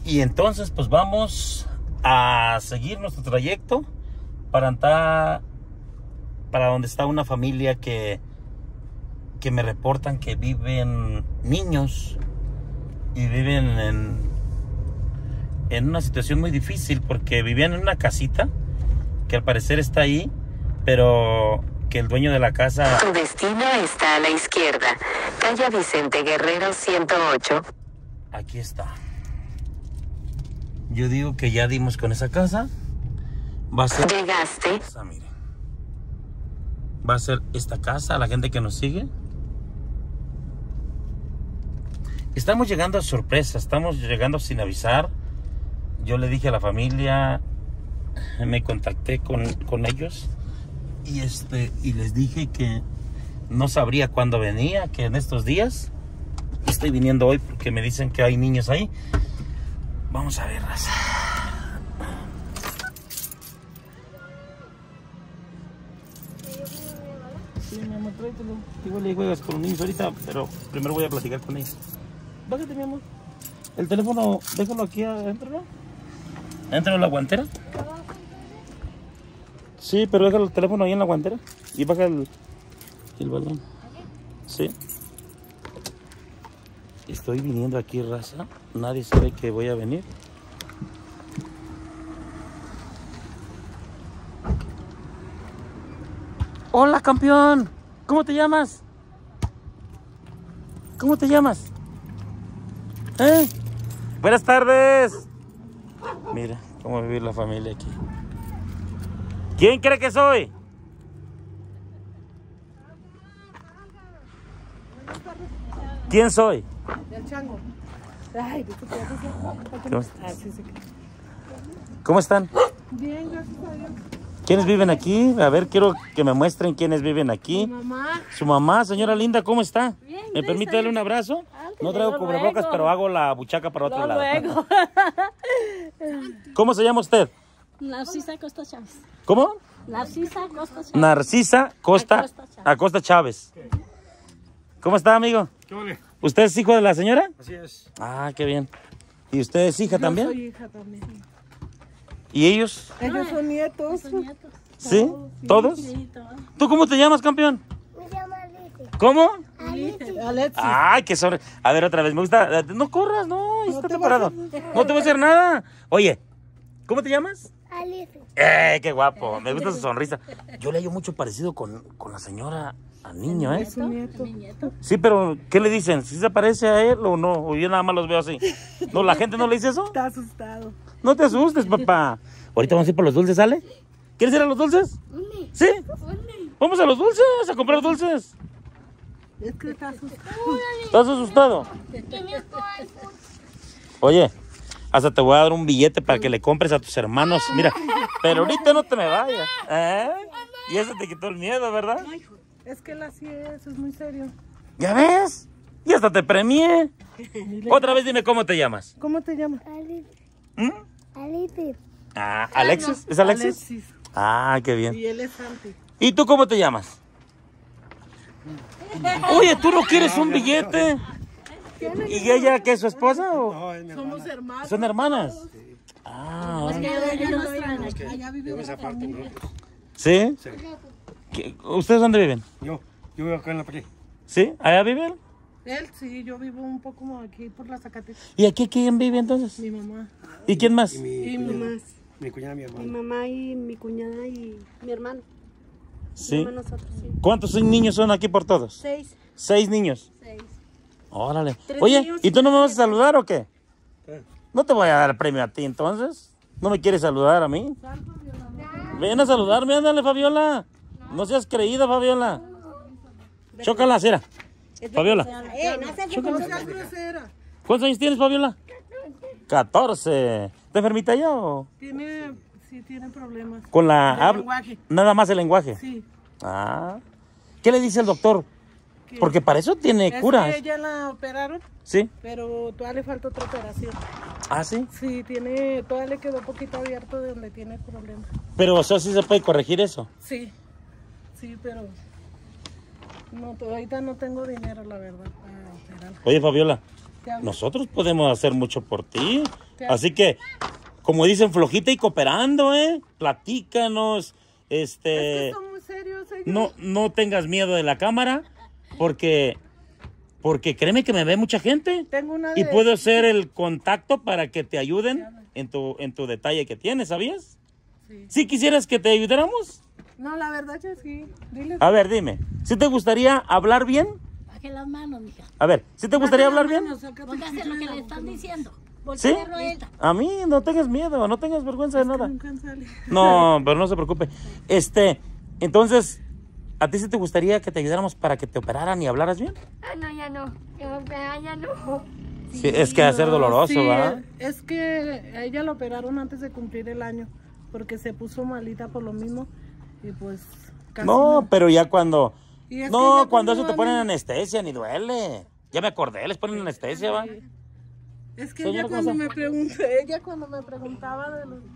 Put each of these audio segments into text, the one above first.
Y entonces pues vamos a seguir nuestro trayecto para entrar para donde está una familia que me reportan que viven niños y viven en una situación muy difícil porque vivían en una casita que al parecer está ahí, pero que el dueño de la casa... Tu destino está a la izquierda. Calle Vicente Guerrero 108. Aquí está. Yo digo que ya dimos con esa casa. Va a ser... Llegaste. Miren. Va a ser esta casa, la gente que nos sigue. Estamos llegando a sorpresa, estamos llegando sin avisar. Yo le dije a la familia, me contacté con ellos y les dije que no sabría cuándo venía, que en estos días. Estoy viniendo hoy porque me dicen que hay niños ahí. Vamos a ver, raza. Sí, mi amor, tráetelo. Igual le juegas con los niños ahorita, pero primero voy a platicar con ellos. Bájate, mi amor. El teléfono, déjalo aquí adentro, ¿no? ¿Adentro de la guantera? Sí, pero deja el teléfono ahí en la guantera. Y baja el balón. Sí. Estoy viniendo aquí, raza. Nadie sabe que voy a venir. Hola, campeón. ¿Cómo te llamas? ¿Cómo te llamas? Buenas tardes. Mira cómo vive la familia aquí. ¿Quién cree que soy? ¿Quién soy? El chango. Ay, ¿Cómo están? bien, gracias a Dios. ¿Quiénes viven aquí? A ver, quiero que me muestren quiénes viven aquí. Mi mamá. Su mamá, señora linda, ¿cómo está? Bien, ¿Me permite darle un abrazo? No traigo cubrebocas, pero hago la buchaca para otro lado. Luego. ¿Cómo se llama usted? Narcisa Costa Chávez. ¿Cómo? Narcisa Costa Chávez. Narcisa Acosta Chávez. ¿Cómo está, amigo? ¿Qué vale? ¿Usted es hijo de la señora? Así es. Ah, qué bien. ¿Y usted es hija también? Yo soy hija también. ¿Y ellos? Ellos son nietos. Son nietos. ¿Sí? ¿Todos? Sí, todo. ¿Tú cómo te llamas, campeón? Me llamo Alicia. ¿Cómo? Alexis. Ay, qué sobre. A ver, otra vez, me gusta. No corras, no, estate parado. No te voy a hacer nada. Oye, ¿cómo te llamas? Alicia. Qué guapo. Me gusta su sonrisa. Yo le hallo mucho parecido con la señora al niño, ¿eh? Es un nieto. Mi nieto. Sí, pero ¿qué le dicen? ¿Si se parece a él o no? O yo nada más los veo así. ¿No, la gente no le dice eso? Está asustado. No te asustes, papá. Ahorita vamos a ir por los dulces, ¿sale? ¿Quieres ir a los dulces? ¿Sí? Vamos a los dulces, a comprar dulces. Es que está asustado. ¿Estás asustado? Oye, hasta te voy a dar un billete para que le compres a tus hermanos. Mira, pero ahorita no te me vayas. Y eso te quitó el miedo, ¿verdad? Es que él así es muy serio. ¿Ya ves? Y hasta te premié. Otra vez dime cómo te llamas. ¿Cómo te llamas? Alicia. ¿Mm? Alicia. Ah, ¿Alexis? ¿Es Alexis? Ah, qué bien. Y él es Santi. ¿Y tú cómo te llamas? Oye, ¿tú no quieres un billete? ¿Y ella qué es su esposa o No, es mi hermana. Somos hermanos. son hermanas? Ah, Es que ellos no están aquí. Allá vive Yo esa parte, ¿no? ¿sí? Sí. ¿Ustedes dónde viven? Yo vivo acá en la pared. ¿Sí? ¿Allá viven? Él sí, yo vivo un poco aquí por la Zacatecas. ¿Y aquí quién vive entonces? Mi mamá. ¿Y quién más? Y mi cuñada, mi Mi hermana. mamá y mi cuñada y mi hermano. Sí. Nosotros, sí. ¿Cuántos niños son aquí por todos? 6. 6 niños. 6. Órale. 3 Oye, niños ¿y tú no me vas a saludar o qué? ¿Qué? No te voy a dar el premio a ti entonces. ¿No me quieres saludar a mí? Ven a saludarme, ándale, Fabiola. No seas creída, Fabiola. Chócala, cera. Fabiola. No seas grosera. ¿Cuántos años tienes, Fabiola? 14. ¿Está enfermita ya o...? Sí, tiene problemas. Con la El habla. lenguaje. Nada más el lenguaje. Sí. Ah. ¿Qué le dice el doctor? que- Porque para eso tiene es cura. que ella la operaron, ¿Sí? pero todavía le falta otra operación. Ah, sí. Sí, todavía le quedó poquito abierto de donde tiene problemas. Pero eso sí se puede corregir eso. Sí, pero no, ahorita no tengo dinero, la verdad, para operar. Oye, Fabiola, Te hablo. nosotros podemos hacer mucho por ti. Te hablo. Así que, como dicen, flojita y cooperando, platícanos, Es que son muy serios ellos. no tengas miedo de la cámara, porque créeme que me ve mucha gente. Tengo una Y de... puedo ser el contacto para que te ayuden en tu detalle que tienes, ¿sabías? Sí. ¿Sí quisieras que te ayudáramos? No, la verdad que sí. Dile. A ver, dime, ¿sí te gustaría hablar bien? Baje las manos, mija. A ver, ¿sí te gustaría hablar bien? Póngase lo que le están diciendo. ¿Sí? Voltea a ella. A mí no tengas miedo, no tengas vergüenza de nada. Nunca sale. No, pero no se preocupe. Entonces, ¿a ti sí te gustaría que te ayudáramos para que te operaran y hablaras bien? Ah, no, ya no. Ya no. Sí, es que va a ser doloroso, Sí, ¿va? es que a ella la operaron antes de cumplir el año, porque se puso malita por lo mismo y pues casi No, pero ya cuando... Y es que No, ya cuando como eso te ponen van- anestesia, ni duele. Ya me acordé, les ponen anestesia, ¿va? Es que Señora, ella ¿cómo cuando está? cuando me preguntaba de los...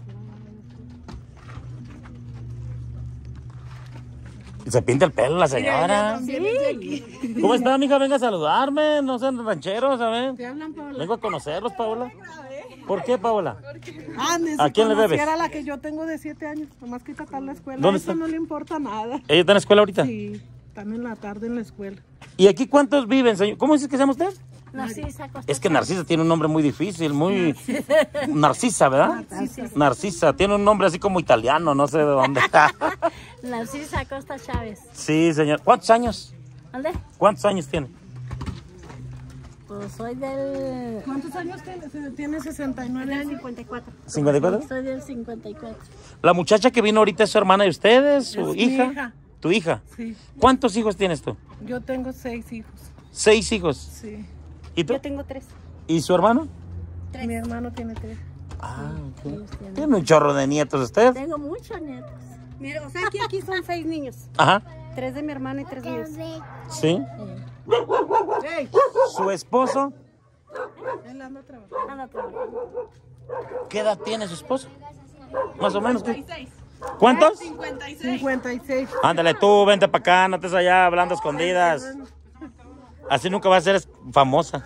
Se pinta el pelo la Ella señora. también es de aquí. ¿Cómo está, mija? Venga a saludarme. No sean rancheros, a ver. ¿Te hablan, Paola? Vengo a conocerlos, Paola. ¿Por qué, Paola? Ah, ni ¿A si quién le debes? conociera la que yo tengo de 7 años, nomás que está en la escuela. ¿Dónde Eso está? no le importa nada. ¿Ella está en la escuela ahorita? Sí, están en la tarde en la escuela. ¿Y aquí cuántos viven, señor? ¿Cómo dice que se llama usted? Narcisa Costa Es que Narcisa tiene un nombre muy difícil, muy... Narcisa, ¿verdad? Narcisa. Tiene un nombre así como italiano, no sé de dónde. Narcisa Costa Chávez. Sí, señor. ¿Cuántos años? ¿Dónde? ¿Cuántos años tiene? Pues soy del... ¿Cuántos años tienes? Tiene 69 años. 54. ¿54? Soy del 54. La muchacha que vino ahorita es su hermana de ustedes, su Es mi hija. hija. ¿Tu hija? Sí, ¿Cuántos hijos tienes tú? yo tengo 6 hijos. 6 hijos. Sí. ¿Y tú? Yo tengo 3. ¿Y su hermano? Mi hermano tiene 3. Ah, ok. Tiene un chorro de nietos usted. Tengo muchos nietos. Mira, o sea que aquí son 6 niños. Ajá. 3 de mi hermana y 3 míos. Sí. ¡Ey! Su esposo, Él anda trabajando. Anda trabajando. ¿qué edad tiene su esposo? Más o menos. ¿Cuántos? 56. Ándale tú, vente para acá, no estés allá hablando a escondidas. Así nunca vas a ser famosa.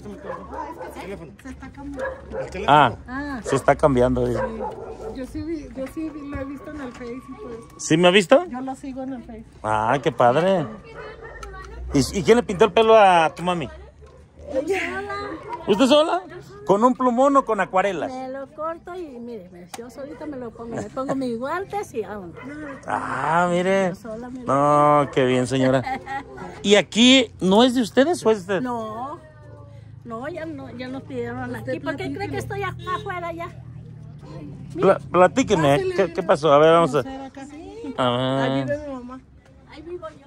Ah, se está cambiando. Dice. Yo sí lo he visto en el Face y pues ¿Sí me ha visto? yo lo sigo en el Face. Ah, qué padre. ¿Y quién le pintó el pelo a tu mami? ¿Usted sola? ¿Con un plumón o con acuarelas? Me lo corto y mire, yo solita me lo pongo. Me pongo mis guantes y vámonos. Ah, mire. Yo sola me lo... No, qué bien, señora. ¿Y aquí no es de ustedes o es de...? No, ya nos pidieron aquí. ¿Por qué cree que estoy afuera ya? Platíqueme, ¿qué pasó? A ver, vamos a... Ser acá. a Ahí ver. vive mi mamá. Ahí vivo yo.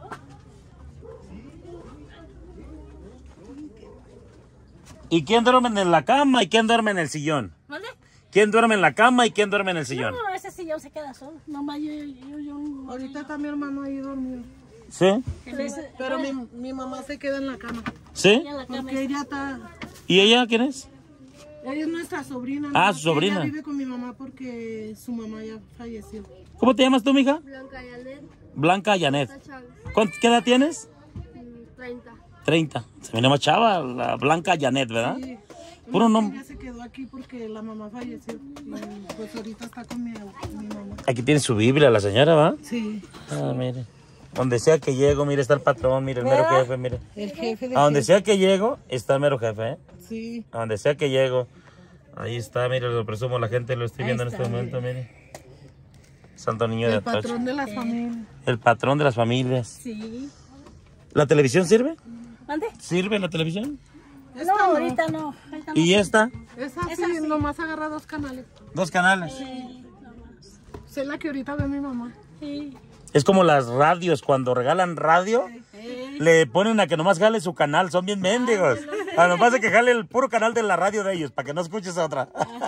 ¿Y quién duerme en la cama y quién duerme en el sillón? ¿Vale? ¿Quién duerme en la cama y quién duerme en el sillón? No, ese sillón se queda solo. Nomás yo. Ahorita está mi hermano ahí dormido. ¿Sí? Pero mi mamá se queda en la cama. ¿Sí? En la cama. Porque ella está... ¿Y ella quién es? Ella es nuestra sobrina. Ah, ¿no? su sobrina. Ella vive con mi mamá porque su mamá ya falleció. ¿Cómo te llamas tú, mija? Blanca Yalet Blanca Janet. Chávez. ¿Qué edad tienes? 30. 30. Se me llama chava, la Blanca Janet, ¿verdad? Sí. Puro No, nombre. ella se quedó aquí porque la mamá falleció. Y pues ahorita está con mi mamá. Aquí tiene su Biblia la señora, ¿va? Sí. Ah, mire. Donde sea que llego, mire, está el patrón, mire, el mero jefe, mire. El jefe de... A donde sea que llego, está el mero jefe, ¿eh? Sí. A donde sea que llego. Ahí está, mire, lo presumo, la gente lo estoy viendo en este momento, mire. Santo Niño de El Atocha. patrón de las familias. El patrón de las familias. Sí. ¿La televisión sirve? ¿Mande? ¿Sirve la televisión? Esta No, ahorita no. Ahorita no. ¿Y esta? Es así, nomás agarra 2 canales. 2 canales. Es la que ahorita ve mi mamá. Sí. Es como las radios, cuando regalan radio, le ponen a que nomás jale su canal, son bien mendigos. A nomás de que jale el puro canal de la radio de ellos, para que no escuches otra.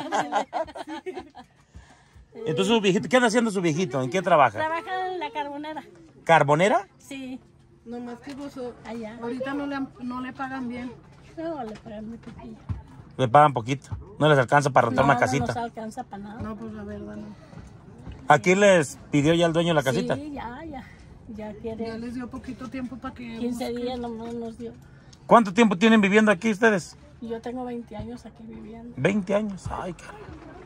Entonces, su viejito, ¿qué anda haciendo su viejito? ¿En qué trabaja? Trabaja en la carbonera. ¿Carbonera? Sí. Nomás que pues, Allá. ahorita no le pagan bien. No, le pagan muy poquillo. Le pagan poquito. No les alcanza para rentar una No casita. nos alcanza para nada. No, pues la verdad no. ¿Aquí les pidió ya el dueño la casita? Sí, ya. Ya Ya quiere. les dio poquito tiempo para que... 15 días nomás nos dio. ¿Cuánto tiempo tienen viviendo aquí ustedes? Y yo tengo 20 años aquí viviendo. 20 años, ay, caray.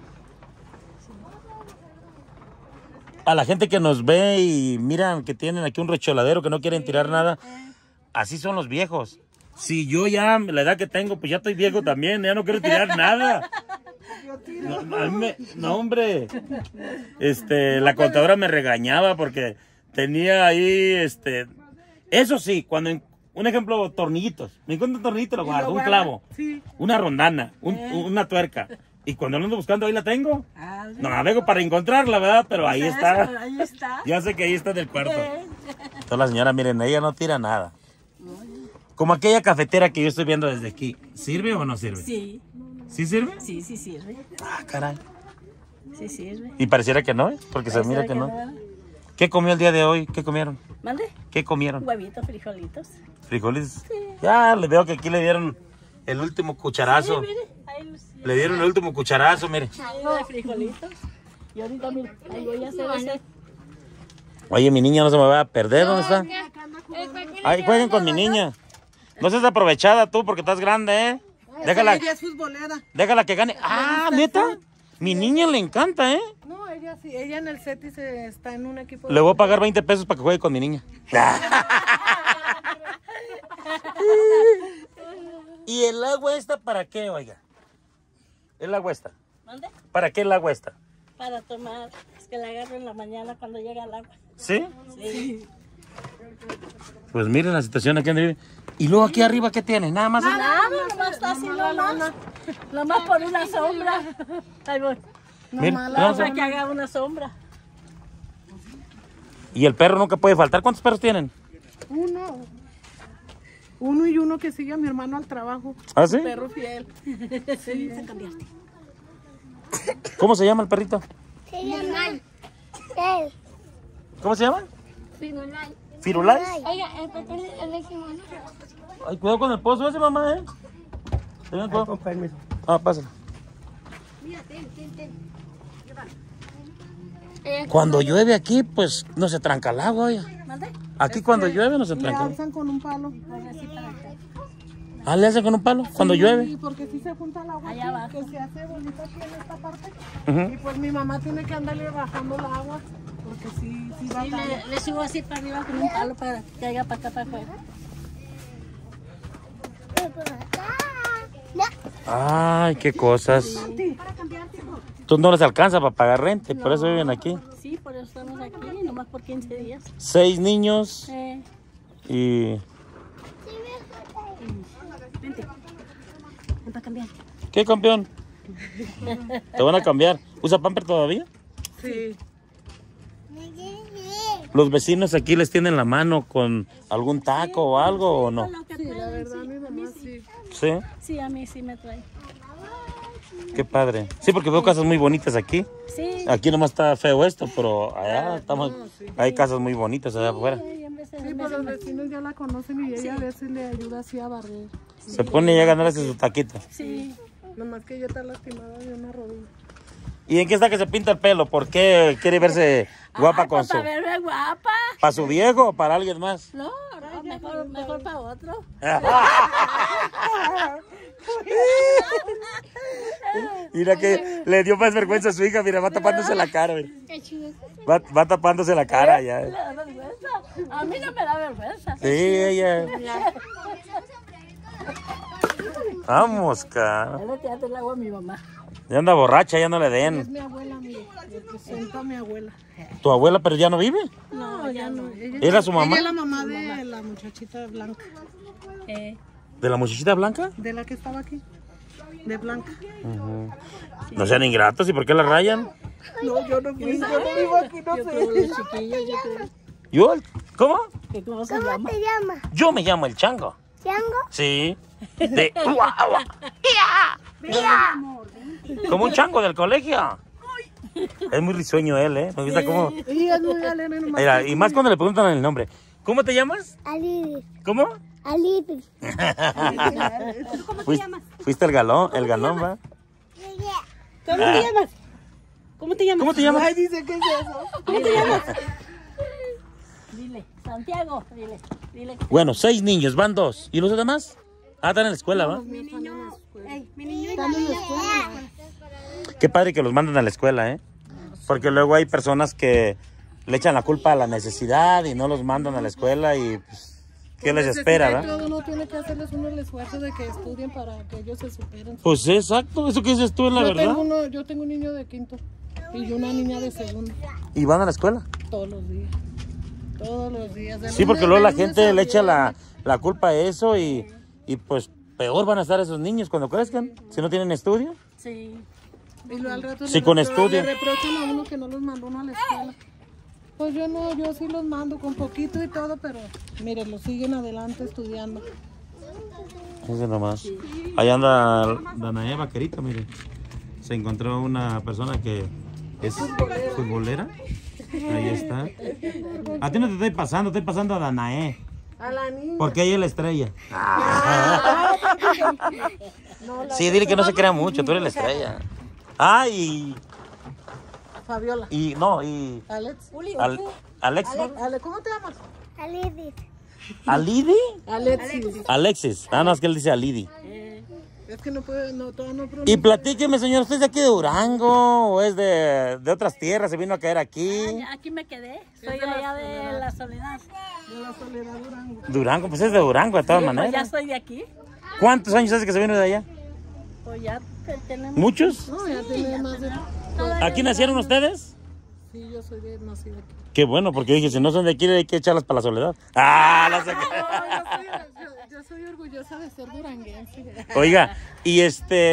A la gente que nos ve y miran que tienen aquí un recholadero que no quieren tirar nada, así son los viejos. Si yo ya, la edad que tengo, pues ya estoy viejo también, ya no quiero tirar nada. No, hombre. La contadora me regañaba porque tenía ahí, eso sí, cuando, un ejemplo, tornillitos. Me encuentro un tornillito, lo guardo, un clavo, una rondana, una tuerca. Y cuando lo ando buscando, ahí la tengo. No la vengo para encontrarla, ¿verdad? Pero ahí está. Ahí está. Ya sé que ahí está en el cuarto. Entonces la señora, miren, ella no tira nada. Como aquella cafetera que yo estoy viendo desde aquí. ¿Sirve o no sirve? Sí. ¿Sí sirve? Sí, sí sirve. Ah, caray. Sí sirve. Y pareciera que no, ¿eh? Porque se mira que no. ¿Qué comió el día de hoy? ¿Qué comieron? ¿Mande? ¿Qué comieron? Huevitos, frijolitos. ¿Frijoles? Sí. Ya, le veo que aquí le dieron el último cucharazo. Sí, mire, ahí le dieron el último cucharazo, mire. de frijolitos. Y ahorita, mire, ahí voy a hacer ese. Oye, mi niña no se me va a perder, ¿dónde está? Ahí jueguen con mi niña. No seas aprovechada tú porque estás grande, ¿eh? Déjala. Ella es futbolera. Déjala que gane. Ah, ¿neta? Mi niña le encanta, ¿eh? No, ella sí. Ella en el CETIS está en un equipo. Le voy a pagar 20 pesos para que juegue con mi niña. ¿Y el agua esta para qué, oiga? ¿El agua esta? ¿Mande? ¿Para qué el agua esta? Para tomar. Es que la agarro en la mañana cuando llega el agua. ¿Sí? Sí. Pues miren la situación aquí donde vive. Y luego aquí arriba, ¿qué tiene? Nada más. Nada, nomás está así, nomás por una sombra. Ahí voy. Miren, Para que haga una sombra. y el perro nunca puede faltar. ¿Cuántos perros tienen? Uno y uno que sigue a mi hermano al trabajo. ¿Ah, sí? Perro fiel. Sí, se cambiaste. ¿Cómo se llama el perrito? Firulais. ¿Cómo se llama? Firulais. ¿Firulais? Oiga, el papel es de Jimón. Ay, cuidado con el pozo ese, mamá, ¿eh? Tengan cuidado. Con permiso. Ah, pásalo. Mira, ten. Cuando llueve aquí, pues no se tranca el agua, oiga. ¿Mande? Aquí cuando llueve no se Le tranca. alzan con un palo. Ah, le hacen con un palo cuando llueve. Sí, porque si se junta el agua Allá aquí, abajo. que se hace bonita aquí en esta parte. Ujú. Y pues mi mamá tiene que andarle bajando el agua. Porque sí va Sí, le subo así para arriba con un palo para que caiga para acá para afuera. Ay, qué cosas. Tú no les alcanza para pagar renta, por eso viven aquí. Sí, por eso estamos aquí, nomás por 15 días. 6 niños y... Vente. Ven para cambiar. ¿Qué, campeón? Te van a cambiar. ¿Usa pamper todavía? Sí. ¿Los vecinos aquí les tienen la mano con algún taco o algo o no? Sí, la verdad, mi mamá sí. ¿Sí? Sí, a mí sí me trae. Qué padre. Sí, porque veo casas muy bonitas aquí. Sí. Aquí nomás está feo esto, pero allá estamos, hay casas muy bonitas allá afuera. Sí, pues los vecinos ya la conocen y ella a veces le ayuda así a barrer. Se pone ya a ganarse su taquito. Sí. Nomás que ella está lastimada de una rodilla. ¿Y en qué está que se pinta el pelo? ¿Por qué quiere verse guapa con su... Para verme guapa. ¿Para su viejo o para alguien más? No, mejor para otro. Mira que le dio más vergüenza a su hija, mira, va tapándose la cara. Va tapándose la cara ya. ¿Le da vergüenza? A mí no me da vergüenza. Sí, ella. Vamos, cara. Ya le tiraste el agua a mi mamá. Ya anda borracha, ya no le Es den. mi abuela, mire. Le presento a mi abuela. ¿Tu abuela pero ya no vive? No, ya no. ¿Era su mamá? Ella es la mamá de la muchachita blanca. ¿De la muchachita blanca? De la que estaba aquí. De blanca. No sean ingratos, ¿y por qué la rayan? No, yo no fui. Yo no vivo aquí, no Yo sé. creo los chiquillos, yo creo. ¿Yo? ¿Cómo? ¿Que ¿Cómo se llama? Yo me llamo el Chango. ¿Chango? Sí. De... Como un chango del colegio. Es muy risueño él, ¿eh? Me gusta cómo... Ella es muy alegre nomás. Mira, y más cuando le preguntan el nombre. ¿Cómo te llamas? Alibis. ¿Cómo? Alibis. Fuiste el galón, ¿va? ¿Cómo te llamas? ¿Cómo te llamas? ¿Cómo te llamas? Ay, dice, ¿qué es eso? ¿Cómo te llamas? Dile, Santiago, dile. Bueno, 6 niños, van 2. ¿Y los demás? Ah, están en la escuela, ¿va? Mi niño Mi niño Están en la escuela. Qué padre que los mandan a la escuela, ¿eh? Porque luego hay personas que le echan la culpa a la necesidad y no los mandan a la escuela y pues, ¿qué les espera, Necesita y verdad? todo, uno tiene que hacerles uno el esfuerzo de que estudien para que ellos se superen. Pues exacto, eso que dices tú es la verdad. Yo tengo un niño de quinto y una niña de segundo. ¿Y van a la escuela? Todos los días. Todos los días. Sí, porque luego la gente le echa la culpa a eso y pues peor van a estar esos niños cuando crezcan, si no tienen estudio. Sí. Y luego al rato Sí, con estudio. le reprochan a uno que no los mandó uno a la escuela. Pues yo no, yo sí los mando con poquito y todo, pero mire, los siguen adelante estudiando. Eso nomás. Ahí anda Danae Vaquerito, mire. Se encontró una persona que es futbolera. Ahí está. A ti no te estoy pasando a Danae. A la niña. Porque ella es la estrella. Sí, dile que no se crea mucho, tú eres la estrella. Ah, Fabiola. y Alex. Alex, Ale, ¿cómo te llamas? Alidi. ¿Alidi? Alexis. Alexis. Ah, no, es que él dice Alidi. Es que no puede, no, todavía no Y pronuncia. platíqueme, señor, ¿usted es de aquí de Durango o es de otras tierras? ¿Se vino a caer aquí? Aquí me quedé. Soy de allá de la Soledad. De la Soledad Durango. Durango, pues es de Durango de todas Pues ya maneras. soy de aquí. ¿Cuántos años hace que se vino de allá? Pues ya tenemos. ¿Muchos? No, ya tiene más de... ¿Aquí nacieron ustedes? Sí, yo soy de nacida aquí. Qué bueno, porque dije, si no son de aquí, hay que echarlas para la soledad. ¡Ah! Las saqué. Yo soy orgullosa de ser duranguense. Oiga, y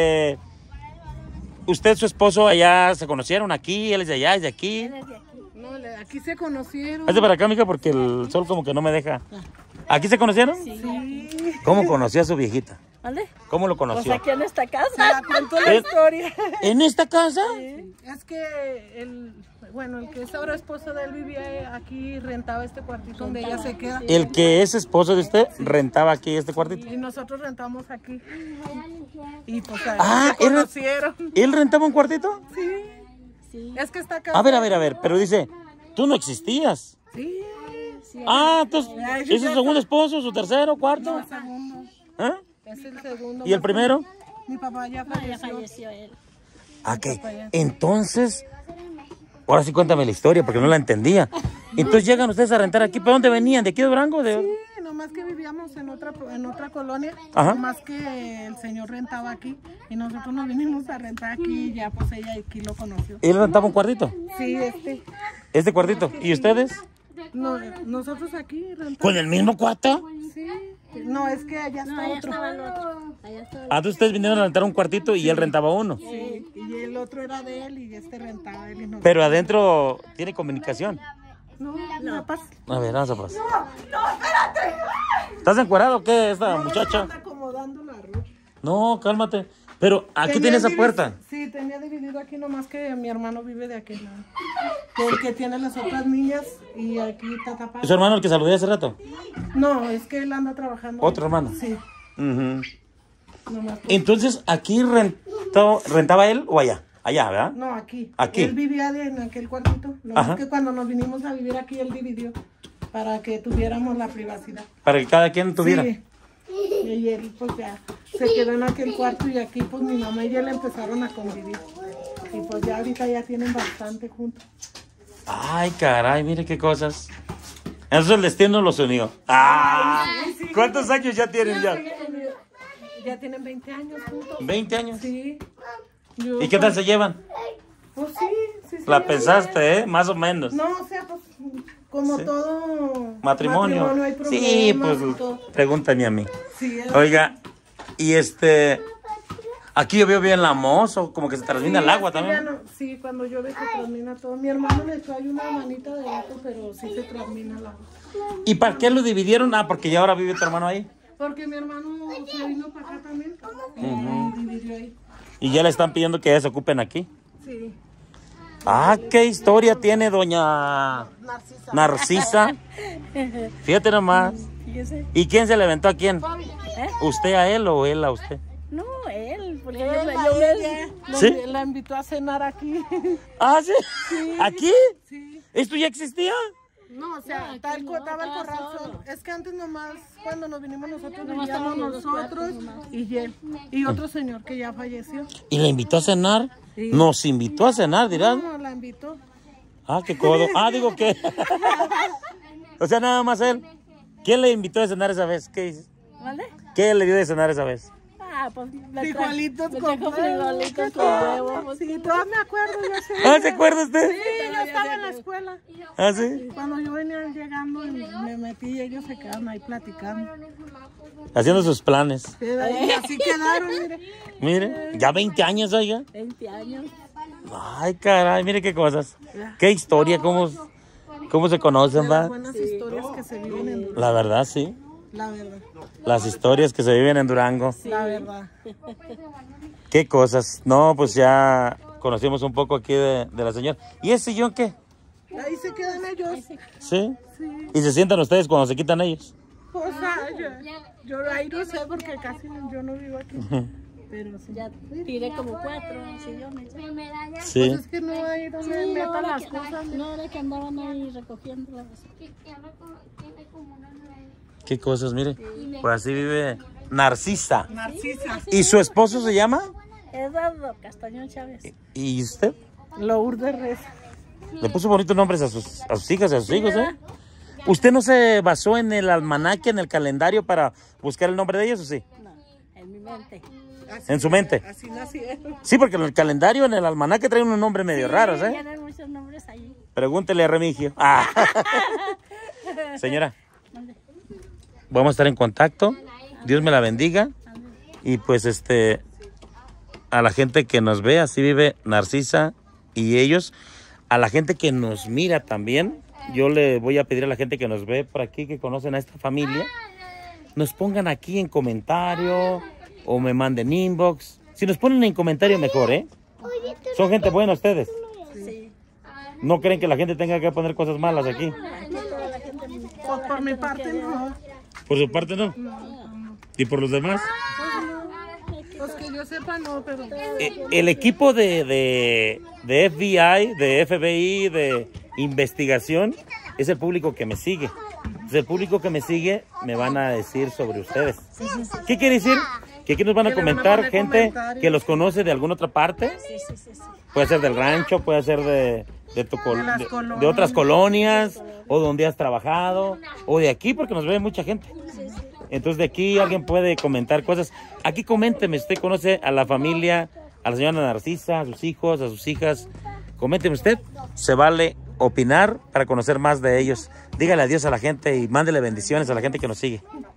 ¿usted y su esposo allá se conocieron aquí? ¿Él es de allá, es de aquí? No, aquí se conocieron. Hazte para acá, mija, porque el sol como que no me deja. ¿Aquí se conocieron? Sí. ¿Cómo conoció a su viejita? ¿Dónde? ¿Cómo lo Pues conoció? aquí en esta Se casa. la contó la historia. ¿En esta casa? Es que el que es ahora esposo de él vivía aquí y rentaba este cuartito donde ella se queda. El que es esposo de usted rentaba aquí este cuartito. Y nosotros rentamos aquí. Y pues ahí Ah, se conocieron. ¿Él rentaba un cuartito? Sí. Es que está acá. A ver, pero dice, tú no existías. Sí. Ah, entonces, ¿es su segundo esposo, su tercero, cuarto? El segundo. ¿Eh? Es el segundo. ¿Y el primero? Mi papá ya Ya falleció. falleció él. Ah, ¿qué? Entonces, ahora sí cuéntame la historia porque no la entendía. Entonces llegan ustedes a rentar aquí. ¿Para dónde venían? ¿De aquí de Durango? Sí, nomás que vivíamos en otra colonia. Ajá. Nomás que el señor rentaba aquí. Y nosotros nos vinimos a rentar aquí y ya pues ella aquí lo conoció. ¿Él rentaba un cuartito? Sí, ¿Este cuartito? ¿Y ustedes? No, nosotros aquí rentamos. ¿Con el mismo cuarto? Sí. No, es que allá está Allá otro. estaba el otro. Allá estaba el Ah, entonces ustedes vinieron a rentar un cuartito y él rentaba uno. Sí, y el otro era de él y este rentaba él y nosotros. Pero adentro tiene comunicación. No, pasa. A ver, vamos a pasar. No, espérate. ¿Estás encuerado o qué, esta muchacha? Está acomodando la ropa. No, cálmate. Pero aquí tiene esa puerta. Sí, tenía dividido aquí nomás que mi hermano vive de aquel lado. Que el que tiene las otras niñas y aquí está tapado. ¿Es su hermano el que saludé hace rato? No, es que él anda trabajando. ¿Otro hermano? Sí, Ujú. nomás. Entonces, ¿aquí rentaba él o allá? Allá, ¿verdad? No, aquí. Aquí. Él vivía en aquel cuartito. Nomás Ajá. que cuando nos vinimos a vivir aquí, él dividió para que tuviéramos la privacidad. Para que cada quien tuviera. Sí. Y él pues ya se quedó en aquel cuarto y aquí pues mi mamá y él empezaron a convivir. Y pues ya ahorita ya tienen bastante juntos. Ay, caray, mire qué cosas. Entonces el destino los unió. ¡Ah! ¿Cuántos años ya tienen ya? Ya tienen 20 años juntos. 20 años. Sí. ¿Y qué tal se llevan? Pues sí, sí. La pensaste, ¿eh? Más o menos. No, o sea, pues como todo Matrimonio. hay Sí, problemas pues y todo. pregúntame a mí. Sí, Oiga, y aquí yo veo bien la mozo, como que se termina el agua es que también. ya no- sí, cuando llueve se termina todo. Mi hermano le trae una manita de gato, pero sí se termina el agua. ¿Y para qué lo dividieron? Ah, porque ya ahora vive tu hermano ahí. Porque mi hermano se vino para acá también y dividió ahí. Y ya le están pidiendo que se ocupen aquí. Sí. Ah, qué historia tiene doña Narcisa. Fíjate nomás. Fíjese. ¿Y quién se le aventó a quién? ¿Usted a él o él a usted? No, él, porque ¿Sí? La invitó a cenar aquí. Ah, ¿sí? ¿Aquí? Sí. ¿Esto ya existía? No, o sea, aquí tal no, daba el estaba corral solo. solo. Es que antes nomás, cuando nos vinimos nosotros, Nomás vivíamos estábamos los nosotros cuatro nomás. y él. Y otro señor que ya falleció. ¿Y la invitó a cenar? Sí. Nos invitó a cenar, dirás. No, la invitó. Ah, qué codo. Ah, digo que. O sea, nada más él. ¿Quién le invitó a cenar esa vez? ¿Qué dices? ¿Vale? ¿Qué le dio de cenar esa vez? Ah, pues me Frijolitos me con trajo huevo. frijolitos con huevo. Pues, Sí, todavía me acuerdo, yo sé. Ah, ¿se acuerda usted? Sí, yo estaba en la escuela. Ah, sí. Cuando yo venía llegando, me metí y ellos se quedaron ahí platicando. Haciendo sus planes. Y así quedaron, mire. Mire, ya 20 años, oiga. 20 años. Ay, caray, mire qué cosas. Qué historia, cómo se conocen, Las va. buenas historias que se viven en Durango. La verdad, sí. La verdad. Las historias que se viven en Durango. La verdad. Qué cosas. No, pues ya conocimos un poco aquí de la señora. ¿Y ese sillón qué? Ahí se quedan ellos. ¿Sí? ¿Y se sientan ustedes cuando se quitan ellos? O sea, yo ahí no sé porque casi yo no vivo aquí. Pero sí. Ya tiré como 4 sillones. ya. Sí. Pues es que no hay donde Sí, metan ahora las que, cosas. no era que andaban ahí recogiendo las... Qué cosas, mire. Pues así vive Narcisa. Narcisa. ¿Y su esposo se llama? Eduardo Castañón Chávez. ¿Y usted? Lourdes Rez. Le puso bonitos nombres a sus hijas y a sus hijos, ¿eh? ¿Usted no se basó en el almanaque, en el calendario para buscar el nombre de ellos o sí? No, en mi mente. En su mente. Así nacieron. Sí, porque en el calendario, en el almanaque traen unos nombres medio raros, ¿eh? Tienen muchos nombres ahí. Pregúntele a Remigio. Ah. Señora, vamos a estar en contacto. Dios me la bendiga. Y pues a la gente que nos ve, así vive Narcisa y ellos. A la gente que nos mira también, yo le voy a pedir a la gente que nos ve por aquí, que conocen a esta familia, nos pongan aquí en comentario o me manden inbox. Si nos ponen en comentario mejor, ¿eh? Son gente buena ustedes. Sí. No creen que la gente tenga que poner cosas malas aquí. Aquí toda la gente... Pues por mi parte no. Por su parte no. ¿Y por los demás? Pues que yo sepa no, pero... El equipo de FBI, de FBI, de investigación, es el público que me sigue. Entonces, el público que me sigue me van a decir sobre ustedes. ¿Qué quiere decir? Que aquí nos van a Que le van a comentar poner gente comentarios. que los conoce de alguna otra parte. Sí. Puede ser del rancho, puede ser de las de colonias. otras colonias, o donde has trabajado, o de aquí, porque nos ve mucha gente. Entonces de aquí alguien puede comentar cosas. Aquí coménteme, usted conoce a la familia, a la señora Narcisa, a sus hijos, a sus hijas. Coménteme usted, se vale opinar para conocer más de ellos. Dígale adiós a la gente y mándele bendiciones a la gente que nos sigue.